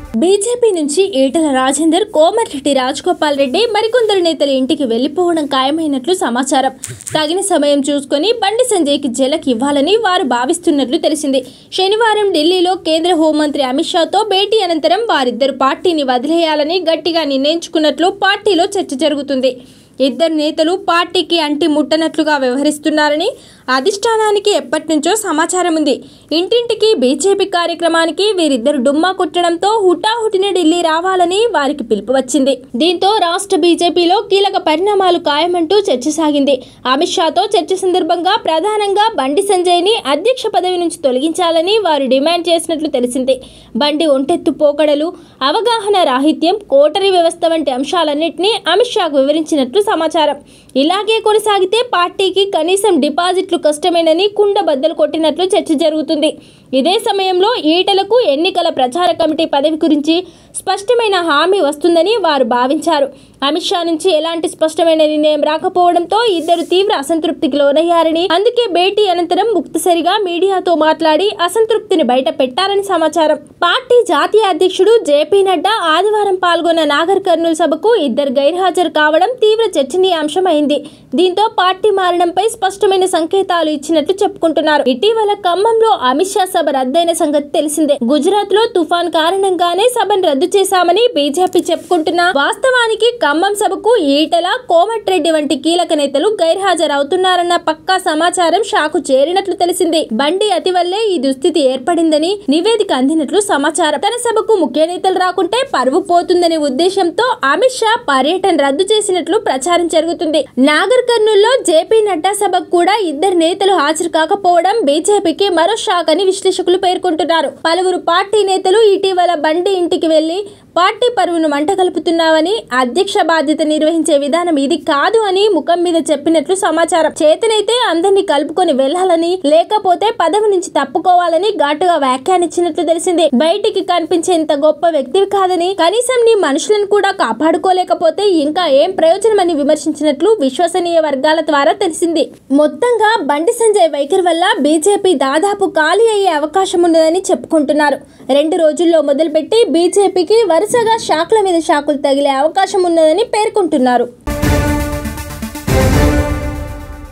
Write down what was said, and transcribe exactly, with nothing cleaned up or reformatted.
BJP నుంచి ఈటల రాజేందర్, కోమటిరెడ్డి రాజగోపాల్ రెడ్డి మరికొందరు నేతల ఇంటికి వెళ్లిపోవడం ఖాయమైనట్లు సమాచారం. తగిన సమయం చూసుకుని బండి సంజయ్కి జలక్ ఇవ్వాలని వారు భావిస్తున్నట్లు తెలిసింది. శనివారం ఢిల్లీలో కేంద్ర హోంమంత్రి అమిత్ షాతో భేటీ అనంతరం వారిద్దరు పార్టీని వదిలేయాలని గట్టిగా నిర్ణయించుకున్నట్లు పార్టీలో చర్చ జరుగుతుంది. ఇద్దరు నేతలు పార్టీకి అంటి ముట్టనట్లుగా వ్యవహరిస్తున్నారని అధిష్టానానికి ఎప్పటి నుంచో సమాచారం ఉంది. ఇంటింటికి బీజేపీ కార్యక్రమానికి వీరిద్దరు డుమ్మా కొట్టడంతో హుటాహుటిన ఢిల్లీ రావాలని వారికి పిలుపు వచ్చింది. దీంతో రాష్ట్ర బీజేపీలో కీలక పరిణామాలు ఖాయమంటూ చర్చ సాగింది. అమిత్ షాతో చర్చ సందర్భంగా ప్రధానంగా బండి సంజయ్ని అధ్యక్ష పదవి నుంచి తొలగించాలని వారు డిమాండ్ చేసినట్లు తెలిసింది. బండి ఒంటెత్తు పోకడలు, అవగాహన రాహిత్యం, కోటరీ వ్యవస్థ వంటి అంశాలన్నింటినీ అమిత్ షాకు వివరించినట్లు సమాచారం. ఇలాగే కొనసాగితే పార్టీకి కనీసం డిపాజిట్లు కష్టమేనని కుండ బద్దలు కొట్టినట్లు చర్చ జరుగుతుంది. ఇదే సమయంలో ఈటలకు ఎన్నికల ప్రచార కమిటీ పదవి గురించి స్పష్టమైన హామీ వస్తుందని వారు భావించారు. అమిత్ షా నుంచి ఎలాంటి స్పష్టమైన నిర్ణయం రాకపోవడంతో ఇద్దరు తీవ్ర అసంతృప్తికి లోనయ్యారని, అందుకే భేటీ అనంతరం ముక్తసరిగా మీడియాతో మాట్లాడి అసంతృప్తిని బయట పెట్టారని సమాచారం. పార్టీ జాతీయ అధ్యక్షుడు జేపీ నడ్డా ఆదివారం పాల్గొన్న నాగర్ కర్నూల్ సభకు ఇద్దరు గైర్హాజరు కావడం తీవ్ర చర్చనీయాంశమైంది. దీంతో పార్టీ మారడంపై స్పష్టమైన సంకేతాలు ఇచ్చినట్లు చెప్పుకుంటున్నారు. ఇటీవల ఖమ్మంలో అమిత్ షా సభ రద్దయిన సంగతి తెలిసిందే. గుజరాత్ లో తుఫాన్ కారణంగానే సభను రద్దు చేశామని బీజేపీ చెప్పుకుంటున్నా వాస్తవానికి ఖమ్మం సభకు ఈటల, కోమటిరెడ్డి వంటి కీలక నేతలు గైర్హాజరవుతున్నారన్న పక్కా సమాచారం షాకు చేరినట్లు తెలిసింది. బండి అతి వల్లే ఈ దుస్థితి ఏర్పడిందని నివేదిక అందినట్లు సమాచారం. తన సభకు ముఖ్య నేతలు రాకుంటే పరువు పోతుందనే ఉద్దేశంతో అమిత్ షా పర్యటన రద్దు చేసినట్లు ప్రచారం జరుగుతుంది. నాగర్ కర్నూల్లో జేపీ నడ్డా సభకు కూడా ఇద్దరు నేతలు హాజరు కాకపోవడం బీజేపీకి మరో షాక్ అని విశ్లేషకులు పేర్కొంటున్నారు. పలువురు పార్టీ నేతలు ఇటీవల బండి ఇంటికి వెళ్లి పార్టీ పరువును మంటగలుపుతున్నామని, అధ్యక్ష బాధ్యత నిర్వహించే విధానం ఇది కాదు అని ముఖం మీద చెప్పినట్లు సమాచారం. చేతనైతే అందరినీ కలుపుకొని వెళ్లాలని, లేకపోతే పదవి నుంచి తప్పుకోవాలని ఘాటుగా వ్యాఖ్యానించినట్లు తెలిసింది. బయటికి కనిపించేంత గొప్ప వ్యక్తివి కాదని, కనీసం నీ మనుషులను కూడా కాపాడుకోలేకపోతే ఇంకా ఏం ప్రయోజనమని విమర్శించినట్లు విశ్వసనీయ వర్గాల ద్వారా తెలిసింది. మొత్తంగా బండి సంజయ్ వైఖరి వల్ల బీజేపీ దాదాపు ఖాళీ అయ్యే అవకాశం ఉన్నదని చెప్పుకుంటున్నారు. రెండు రోజుల్లో మొదలుపెట్టి బీజేపీకి వరుసగా షాకుల మీద షాకులు తగిలే అవకాశం ఉన్నదని పేర్కొంటున్నారు.